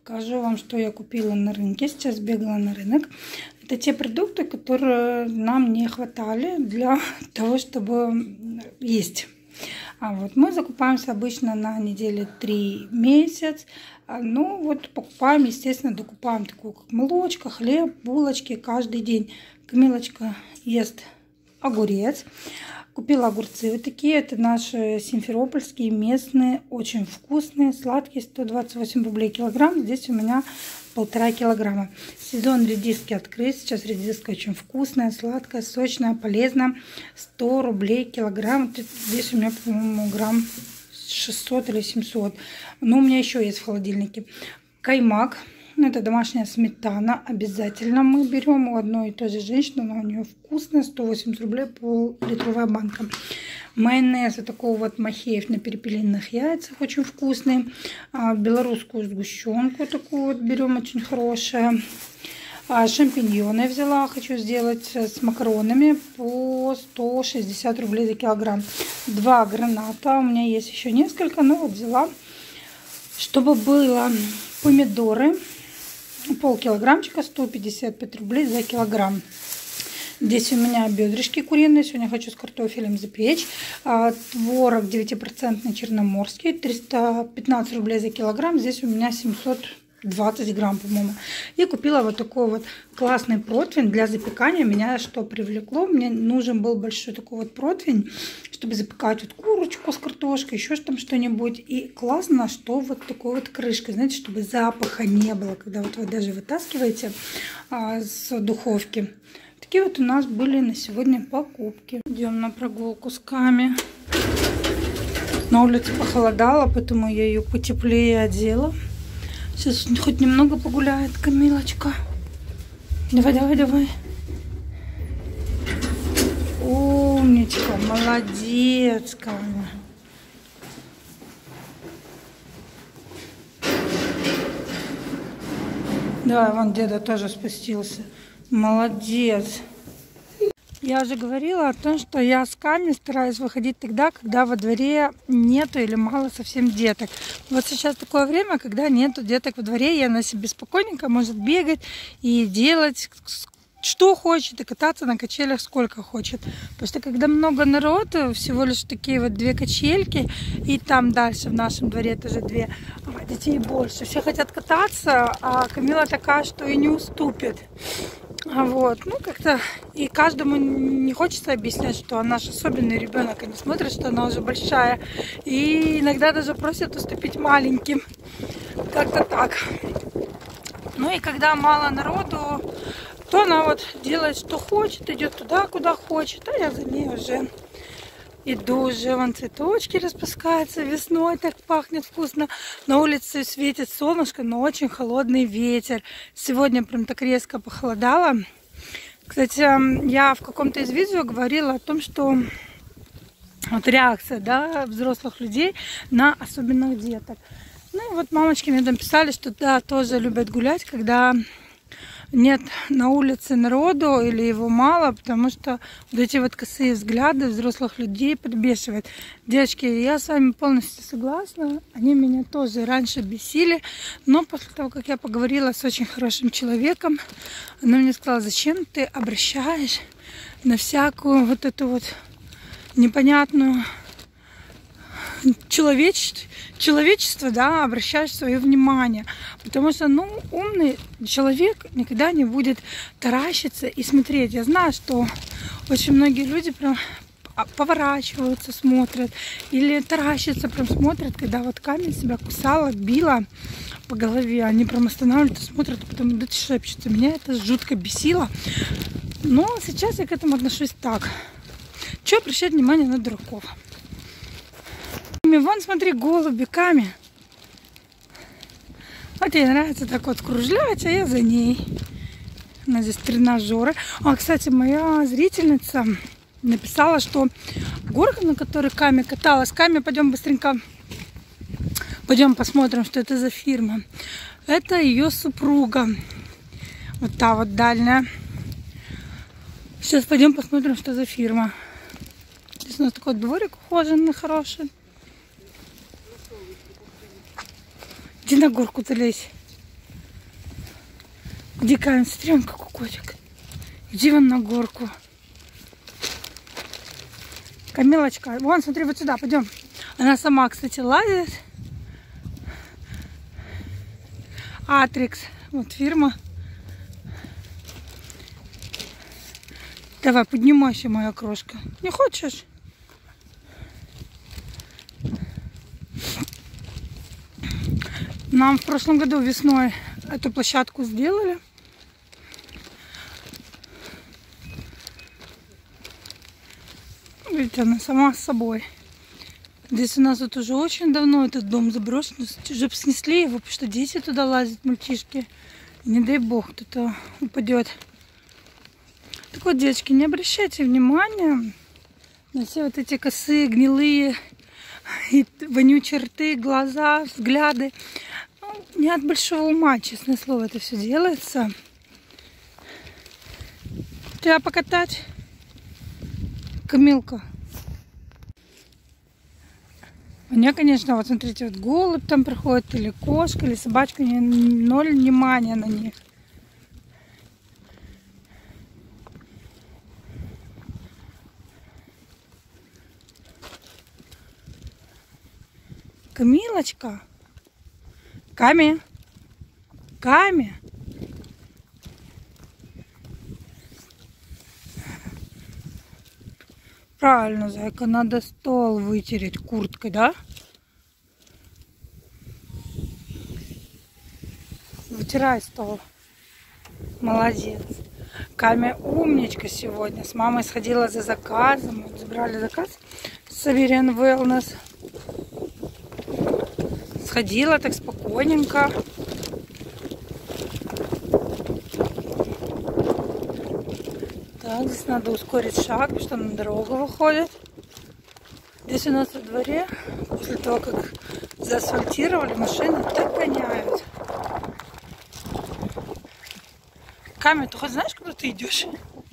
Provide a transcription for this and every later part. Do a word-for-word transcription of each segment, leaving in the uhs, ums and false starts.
покажу вам, что я купила на рынке. Сейчас бегала на рынок. Это те продукты, которые нам не хватали для того, чтобы есть. А вот мы закупаемся обычно на неделе три месяц. Ну вот покупаем, естественно, докупаем такую, как молочко, хлеб, булочки каждый день. Камилочка ест огурец. Купила огурцы вот такие. Это наши симферопольские, местные, очень вкусные, сладкие. сто двадцать восемь рублей килограмм. Здесь у меня полтора килограмма. Сезон редиски открыт. Сейчас редиска очень вкусная, сладкая, сочная, полезная. сто рублей килограмм. Здесь у меня, по-моему, грамм шестьсот или семьсот. Но у меня еще есть в холодильнике. Каймак. Это домашняя сметана. Обязательно мы берем у одной и той же женщины. Она у нее вкусная. сто восемьдесят рублей пол-литровая банка. Майонез вот такого вот Махеев на перепелиных яйцах. Очень вкусный. А, белорусскую сгущенку такую вот берем. Очень хорошая. А, шампиньоны я взяла. Хочу сделать с макаронами по сто шестьдесят рублей за килограмм. Два граната. У меня есть еще несколько. Но вот взяла. Чтобы было помидоры. Полкилограммчика, сто пятьдесят пять рублей за килограмм. Здесь у меня бедрышки куриные. Сегодня хочу с картофелем запечь. Творог девятипроцентный черноморский. триста пятнадцать рублей за килограмм. Здесь у меня семьсот двадцать грамм, по-моему. И купила вот такой вот классный противень для запекания. Меня что привлекло? Мне нужен был большой такой вот противень, чтобы запекать вот курочку с картошкой, еще там что-нибудь. И классно, что вот такой вот крышкой, знаете, чтобы запаха не было, когда вот вы даже вытаскиваете а, с духовки. Такие вот у нас были на сегодня покупки. Идем на прогулку с Ками. На улице похолодало, поэтому я ее потеплее одела. Сейчас хоть немного погуляет Камилочка. Давай, давай, давай. Умничка, молодец, Камя. Да, вон деда тоже спустился. Молодец. Я уже говорила о том, что я с Ками стараюсь выходить тогда, когда во дворе нету или мало совсем деток. Вот сейчас такое время, когда нету деток во дворе, и она себе спокойненько может бегать и делать что хочет, и кататься на качелях сколько хочет. Потому что когда много народу, всего лишь такие вот две качельки, и там дальше в нашем дворе тоже две, а детей больше. Все хотят кататься, а Камила такая, что и не уступит. Вот, ну как-то и каждому не хочется объяснять, что она наш особенный ребенок, они смотрят, что она уже большая, и иногда даже просят уступить маленьким, как-то так. Ну и когда мало народу, то она вот делает, что хочет, идет туда, куда хочет, а я за ней уже иду, уже вон цветочки распускаются, весной так пахнет вкусно. На улице светит солнышко, но очень холодный ветер. Сегодня прям так резко похолодало. Кстати, я в каком-то из видео говорила о том, что вот реакция, да, взрослых людей на особенных деток. Ну и вот мамочки мне там писали, что да, тоже любят гулять, когда нет на улице народу или его мало, потому что вот эти вот косые взгляды взрослых людей подбешивают. Девочки, я с вами полностью согласна. Они меня тоже раньше бесили, но после того, как я поговорила с очень хорошим человеком, она мне сказала: зачем ты обращаешь на всякую вот эту вот непонятную человечество, человечество, да, обращаешь свое внимание. Потому что, ну, умный человек никогда не будет таращиться и смотреть. Я знаю, что очень многие люди прям поворачиваются, смотрят. Или таращатся, прям смотрят, когда вот Камень себя кусала, била по голове. Они прям останавливаются, смотрят, а потом идут и шепчутся. Меня это жутко бесило. Но сейчас я к этому отношусь так. Чего обращать внимание на дураков? Вон, смотри, голуби, Ками. Вот ей нравится так вот кружлять, а я за ней. У нас здесь тренажеры. А, кстати, моя зрительница написала, что горка, на которой Ками каталась. Ками, пойдем быстренько, пойдем посмотрим, что это за фирма. Это ее супруга. Вот та вот дальняя. Сейчас пойдем посмотрим, что за фирма. Здесь у нас такой дворик ухоженный, хороший. Иди на горку залезь. Иди, Камень, смотри, он какой котик. Иди вон на горку. Камилочка, вон, смотри, вот сюда, пойдем. Она сама, кстати, лазит. Атрикс, вот фирма. Давай, поднимайся, моя крошка. Не хочешь? Нам в прошлом году весной эту площадку сделали. Видите, она сама с собой. Здесь у нас вот уже очень давно этот дом заброшен. Уже снесли его, потому что дети туда лазят, мальчишки. И не дай бог, кто-то упадет. Так вот, девочки, не обращайте внимания на все вот эти косые, гнилые, и вонючие рты, глаза, взгляды. Ну, не от большого ума, честное слово, это все делается. Тебя покатать? Камилка. Мне, конечно, вот смотрите, вот голубь там приходит, или кошка, или собачка, ноль внимания на них. Камилочка. Ками. Ками. Правильно, зайка, надо стол вытереть курткой, да? Вытирай стол. Молодец. Ками умничка сегодня. С мамой сходила за заказом. Вот забрали заказ с Siberian Wellness. Сходила так спокойненько. Так, здесь надо ускорить шаг, потому что на дорогу выходит. Здесь у нас во дворе, после того, как заасфальтировали, машины так гоняют. Камень, ты хоть знаешь, куда ты идешь?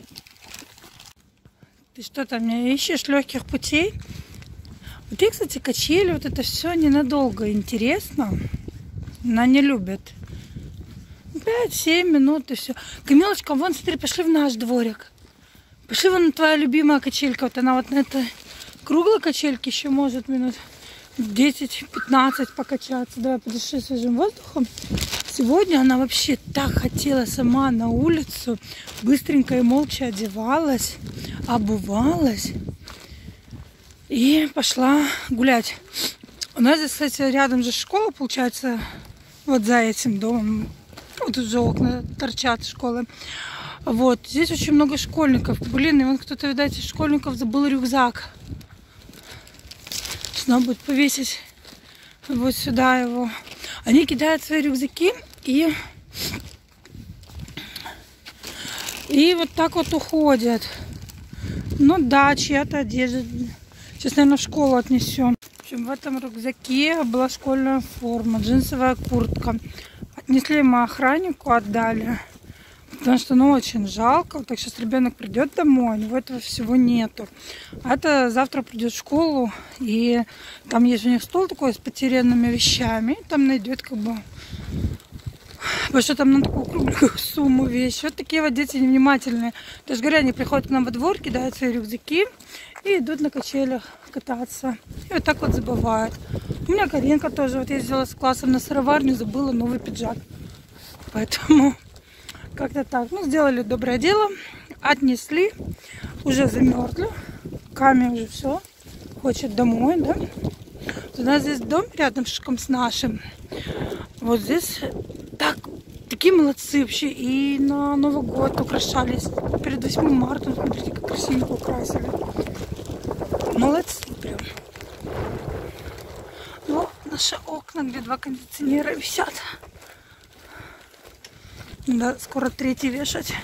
Ты что там, не ищешь легких путей? Вот и, кстати, качели, вот это все ненадолго интересно. Она не любит. пять-семь минут и все. Камилочка, вон, смотри, пошли в наш дворик. Пошли, вон твоя любимая качелька. Вот она вот на этой круглой качельке еще может минут десять-пятнадцать покачаться. Давай подыши свежим воздухом. Сегодня она вообще так хотела сама на улицу. Быстренько и молча одевалась, обувалась и пошла гулять. У нас здесь, кстати, рядом же школа, получается, вот за этим домом. Вот уже окна торчат школы. Вот, здесь очень много школьников. Блин, и вон кто-то, видать, из школьников забыл рюкзак. Сейчас надо будет повесить вот сюда его. Они кидают свои рюкзаки и, и вот так вот уходят. Ну да, чья-то одежда. Сейчас, наверное, в школу отнесем. В общем, в этом рюкзаке была школьная форма, джинсовая куртка. Отнесли мы охраннику, отдали. Потому что, ну, очень жалко. Вот так сейчас ребенок придет домой, у него этого всего нету. А это завтра придет в школу, и там есть у них стол такой с потерянными вещами. И там найдет как бы... Потому что там на такую круглую сумму вещи. Вот такие вот дети невнимательные. То есть, говоря, они приходят к нам во двор, кидают свои рюкзаки и идут на качелях кататься. И вот так вот забывают. У меня Каринка тоже вот ездила с классом на сыроварню, забыла новый пиджак. Поэтому... Как-то так. Ну, сделали доброе дело. Отнесли. Уже замерзли. Ками уже все. Хочет домой, да? У нас здесь дом рядом с нашим. Вот здесь так, такие молодцы вообще. И на Новый год украшались. Перед восьмым марта. Смотрите, как красиво украсили. Молодцы прям. Ну, наши окна, где два кондиционера висят. Да, скоро третий вешать.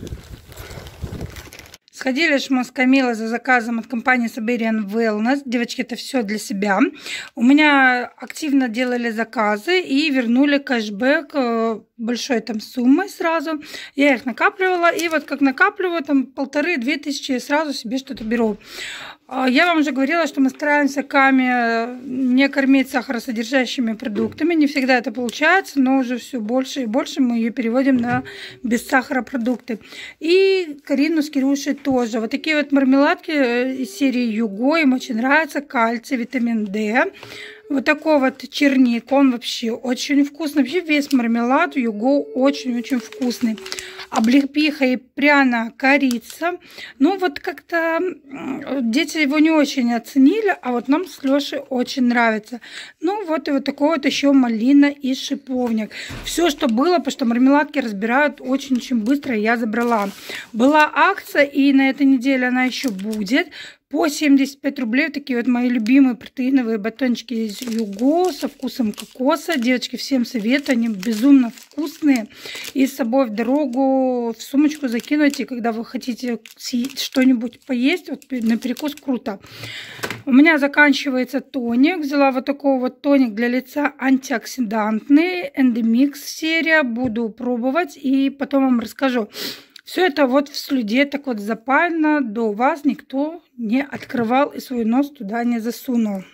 Сходили ж мы с Камилой за заказом от компании Siberian Wellness. Девочки, это все для себя. У меня активно делали заказы и вернули кэшбэк большой там суммой сразу. Я их накапливала, и вот как накапливаю, там полторы-две тысячи, сразу себе что-то беру. Я вам уже говорила, что мы стараемся Ками не кормить сахаросодержащими продуктами. Не всегда это получается, но уже все больше и больше мы ее переводим на без сахара продукты. И Карину с Кирюшей тоже. Вот такие вот мармеладки из серии Юго. Им очень нравится кальций, витамин D. Вот такой вот черник, он вообще очень вкусный. Вообще весь мармелад Юго очень-очень вкусный. Облепиха и пряная корица. Ну вот как-то дети его не очень оценили, а вот нам с Лешей очень нравится. Ну вот и вот такой вот еще малина и шиповник. Все, что было, потому что мармеладки разбирают очень-очень быстро, я забрала. Была акция, и на этой неделе она еще будет. По семьдесят пять рублей такие вот мои любимые протеиновые батончики из Юго со вкусом кокоса. Девочки, всем советую, они безумно вкусные. И с собой в дорогу, в сумочку закинуть, когда вы хотите что-нибудь поесть, вот на перекус круто. У меня заканчивается тоник. Взяла вот такой вот тоник для лица антиоксидантный. Endemix серия. Буду пробовать и потом вам расскажу. Все это вот в слюде, так вот запально, до вас никто не открывал и свой нос туда не засунул.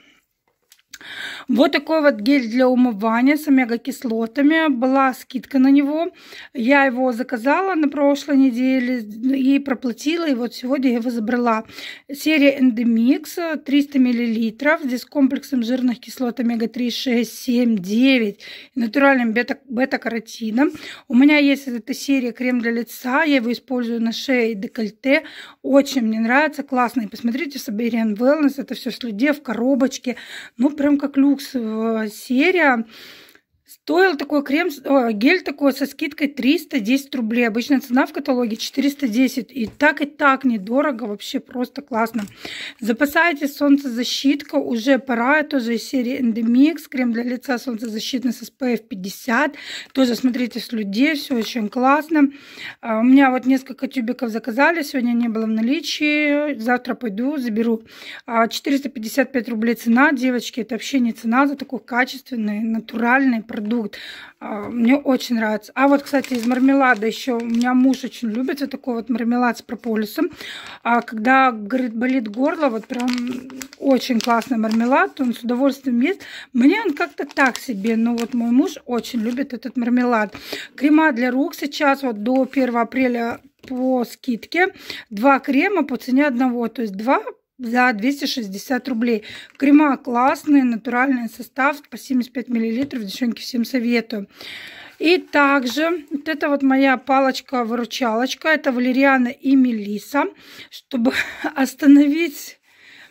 Вот такой вот гель для умывания с омега-кислотами. Была скидка на него. Я его заказала на прошлой неделе и проплатила. И вот сегодня я его забрала. Серия Endemix, триста миллилитров. Здесь с комплексом жирных кислот омега три, шесть, семь, девять. И натуральным бета-каротином. У меня есть эта серия крем для лица. Я его использую на шее и декольте. Очень мне нравится. Классный. Посмотрите, Siberian Wellness. Это все в слюде, в коробочке. Ну, прям как люксовая серия. Стоил такой крем, о, гель такой со скидкой триста десять рублей. Обычная цена в каталоге четыреста десять. И так и так недорого. Вообще просто классно. Запасайтесь, солнцезащитка. Уже пора. Тоже из серии Endemix. Крем для лица солнцезащитный с эс пэ эф пятьдесят. Тоже смотрите в слюде. Все очень классно. У меня вот несколько тюбиков заказали. Сегодня не было в наличии. Завтра пойду заберу. четыреста пятьдесят пять рублей цена. Девочки, это вообще не цена за такой качественный, натуральный продукт. Продукт. Мне очень нравится. А вот, кстати, из мармелада еще у меня муж очень любит вот такой вот мармелад с прополисом. А когда, говорит, болит горло, вот прям очень классный мармелад, он с удовольствием ест. Мне он как-то так себе, но вот мой муж очень любит этот мармелад. Крема для рук сейчас вот до первого апреля по скидке. Два крема по цене одного, то есть два за двести шестьдесят рублей. Крема классные, натуральный состав по семьдесят пять миллилитров. Девчонки, всем советую. И также вот это вот моя палочка-выручалочка. Это валериана и мелиса. Чтобы остановить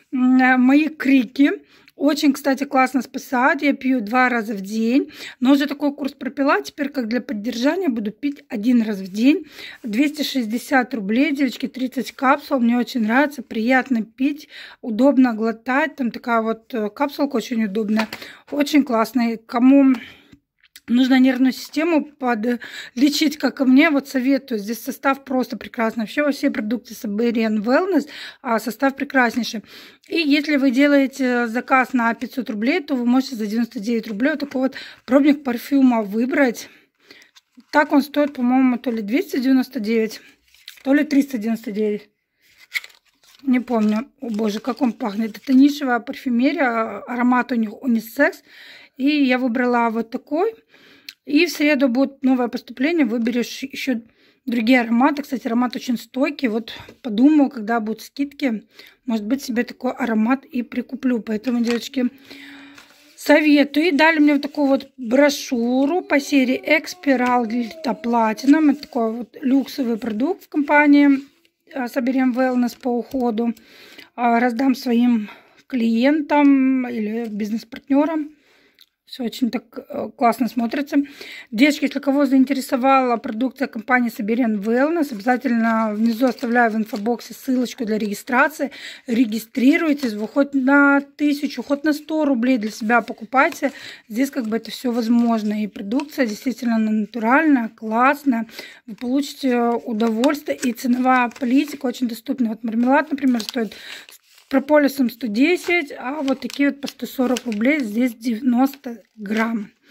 мои крики. Очень, кстати, классно спасает. Я пью два раза в день. Но уже такой курс пропила. Теперь, как для поддержания, буду пить один раз в день. двести шестьдесят рублей, девочки, тридцать капсул. Мне очень нравится. Приятно пить. Удобно глотать. Там такая вот капсулка очень удобная. Очень классная. Кому нужно нервную систему подлечить, как и мне, вот советую. Здесь состав просто прекрасный. Вообще во все продукты Siberian Wellness состав прекраснейший. И если вы делаете заказ на пятьсот рублей, то вы можете за девяносто девять рублей вот такой вот пробник парфюма выбрать. Так он стоит, по-моему, то ли двести девяносто девять, то ли триста девяносто девять. Не помню. О боже, как он пахнет. Это нишевая парфюмерия, аромат у них унисекс. И я выбрала вот такой. И в среду будет новое поступление. Выберешь еще другие ароматы. Кстати, аромат очень стойкий. Вот подумаю, когда будут скидки, может быть, себе такой аромат и прикуплю. Поэтому, девочки, советую. И дали мне вот такую вот брошюру по серии Экспирал Glitta Platinum. Это такой вот люксовый продукт в компании Siberian Wellness по уходу. Раздам своим клиентам или бизнес-партнерам. Все очень так классно смотрится. Девочки, если кого заинтересовала продукция компании Siberian Wellness, обязательно внизу оставляю в инфобоксе ссылочку для регистрации. Регистрируйтесь, вы хоть на тысячу, хоть на сто рублей для себя покупайте. Здесь как бы это все возможно. И продукция действительно натуральная, классная. Вы получите удовольствие. И ценовая политика очень доступна. Вот мармелад, например, стоит прополисом сто десять, а вот такие вот по сто сорок рублей, здесь девяносто грамм.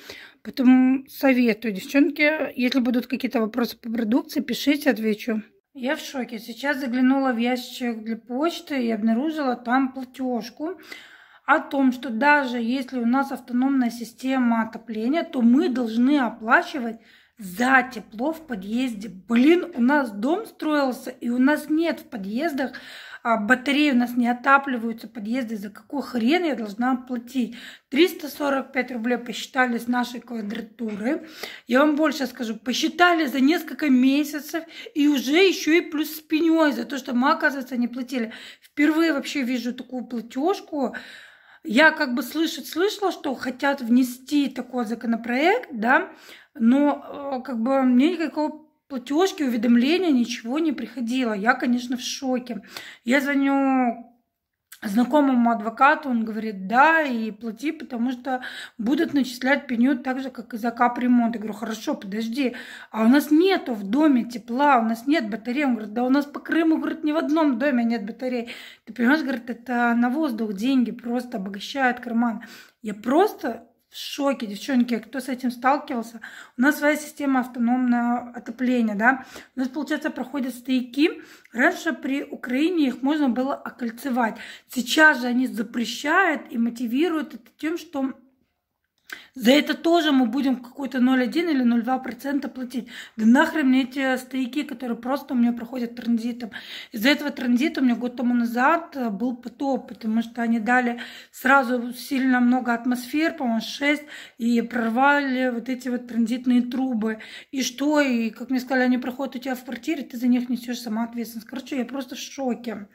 Поэтому советую, девчонки, если будут какие-то вопросы по продукции, пишите, отвечу. Я в шоке. Сейчас заглянула в ящик для почты и обнаружила там платежку о том, что даже если у нас автономная система отопления, то мы должны оплачивать за тепло в подъезде. Блин, у нас дом строился, и у нас нет в подъездах а, батареи, у нас не отапливаются подъезды. За какой хрен я должна платить? триста сорок пять рублей посчитали с нашей квадратуры. Я вам больше скажу, посчитали за несколько месяцев, и уже еще и плюс с пеней за то, что мы, оказывается, не платили. Впервые вообще вижу такую платежку. Я как бы слышать слышала, что хотят внести такой законопроект, да, но как бы мне никакого платежки, уведомления, ничего не приходило. Я, конечно, в шоке. Я звоню знакомому адвокату, он говорит, да, и плати, потому что будут начислять пеню так же, как и за капремонт. Я говорю, хорошо, подожди, а у нас нету в доме тепла, у нас нет батареи. Он говорит, да у нас по Крыму, говорит, ни в одном доме нет батареи. Ты понимаешь, говорит, это на воздух деньги просто обогащают карман. Я просто в шоке, девчонки, кто с этим сталкивался. У нас своя система автономного отопления, да. У нас, получается, проходят стояки. Раньше при Украине их можно было окольцевать. Сейчас же они запрещают и мотивируют это тем, что за это тоже мы будем какой-то ноль целых один или ноль целых два процента платить. Да нахрен мне эти стояки, которые просто у меня проходят транзитом. Из-за этого транзита у меня год тому назад был потоп, потому что они дали сразу сильно много атмосфер, по-моему, шесть, и прорвали вот эти вот транзитные трубы. И что? И, как мне сказали, они проходят у тебя в квартире, ты за них несешь сама ответственность. Короче, я просто в шоке.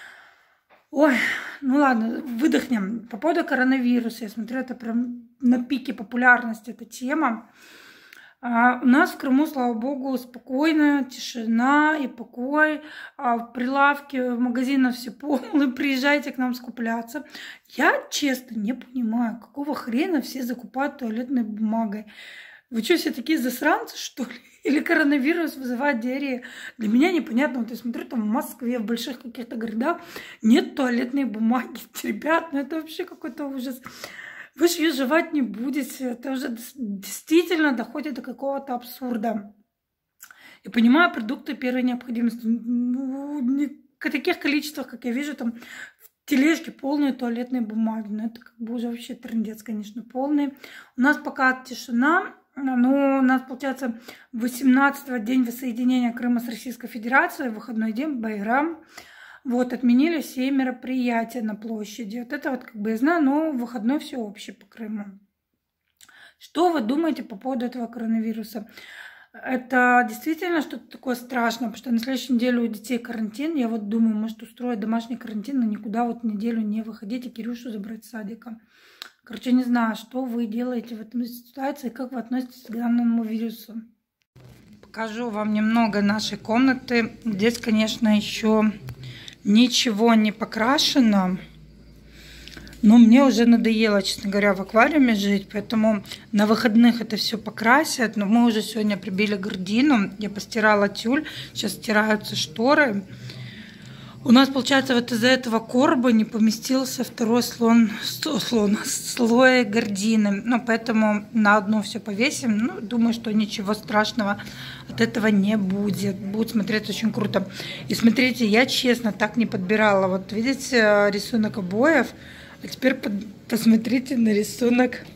Ой, ну ладно, выдохнем. По поводу коронавируса, я смотрю, это прям на пике популярности эта тема. А у нас в Крыму, слава богу, спокойно, тишина и покой. А в прилавке в магазинах все полные, приезжайте к нам скупляться. Я, честно, не понимаю, какого хрена все закупают туалетной бумагой. Вы что, все такие засранцы, что ли? Или коронавирус вызывает диарею? Для меня непонятно. Вот я смотрю, там в Москве, в больших каких-то городах нет туалетной бумаги. Ребят, ну это вообще какой-то ужас. Вы же ее жевать не будете. Это уже действительно доходит до какого-то абсурда. Я понимаю, продукты первой необходимости. Ну, не в таких количествах, как я вижу, там в тележке полные туалетной бумаги. Но это как бы уже вообще трындец, конечно, полный. У нас пока тишина. Ну, у нас, получается, восемнадцатого день воссоединения Крыма с Российской Федерацией, выходной день, Байрам. Вот, отменили все мероприятия на площади. Вот это вот как бы я знаю, но выходной все общее по Крыму. Что вы думаете по поводу этого коронавируса? Это действительно что-то такое страшное, потому что на следующей неделе у детей карантин. Я вот думаю, может устроить домашний карантин, но никуда вот неделю не выходить и Кирюшу забрать с садика. Короче, не знаю, что вы делаете в этой ситуации, как вы относитесь к данному вирусу. Покажу вам немного нашей комнаты. Здесь, конечно, еще ничего не покрашено. Но мне уже надоело, честно говоря, в аквариуме жить. Поэтому на выходных это все покрасят. Но мы уже сегодня прибили гардину. Я постирала тюль. Сейчас стираются шторы. У нас, получается, вот из-за этого короба не поместился второй слон, слон, слой гардины. Ну, поэтому на одно все повесим. Ну, думаю, что ничего страшного от этого не будет. Будет смотреться очень круто. И смотрите, я честно так не подбирала. Вот видите рисунок обоев? А теперь посмотрите на рисунок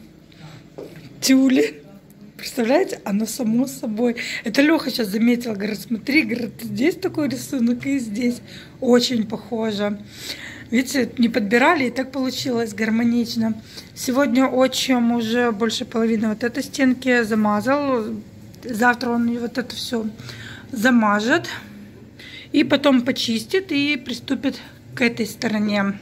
тюли. Представляете, оно само собой. Это Леха сейчас заметил, говорит, смотри, говорит, здесь такой рисунок и здесь. Очень похоже. Видите, не подбирали, и так получилось гармонично. Сегодня отчим уже больше половины вот этой стенки замазал. Завтра он вот это все замажет. И потом почистит и приступит к этой стороне.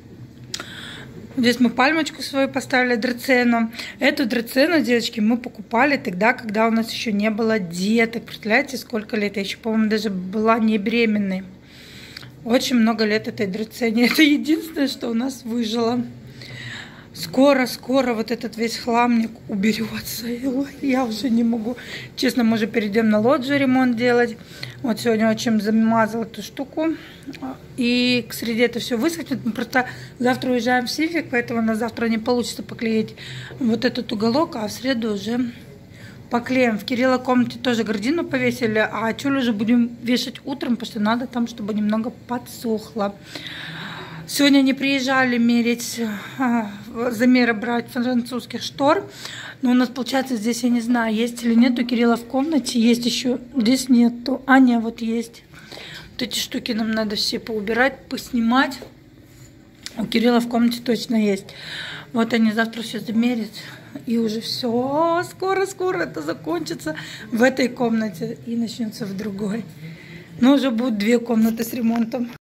Здесь мы пальмочку свою поставили, драцену. Эту драцену, девочки, мы покупали тогда, когда у нас еще не было деток. Представляете, сколько лет? Я еще, по-моему, даже была не беременной. Очень много лет этой драцене. Это единственное, что у нас выжило. скоро-скоро вот этот весь хламник уберется. Я уже не могу. Честно, мы же перейдем на лоджию ремонт делать. Вот сегодня очень замазала эту штуку. И к среде это все высохнет. Мы просто завтра уезжаем в Сифик, поэтому на завтра не получится поклеить вот этот уголок, а в среду уже поклеим. В Кирилла комнате тоже гардину повесили, а тюль уже будем вешать утром, потому что надо там, чтобы немного подсохло. Сегодня они приезжали мерить, замеры брать французских штор. Но у нас, получается, здесь, я не знаю, есть или нет. У Кирилла в комнате есть еще. Здесь нету. А, нет, вот есть. Вот эти штуки нам надо все поубирать, поснимать. У Кирилла в комнате точно есть. Вот они завтра все замерят. И уже все. Скоро-скоро это закончится в этой комнате. И начнется в другой. Но уже будут две комнаты с ремонтом.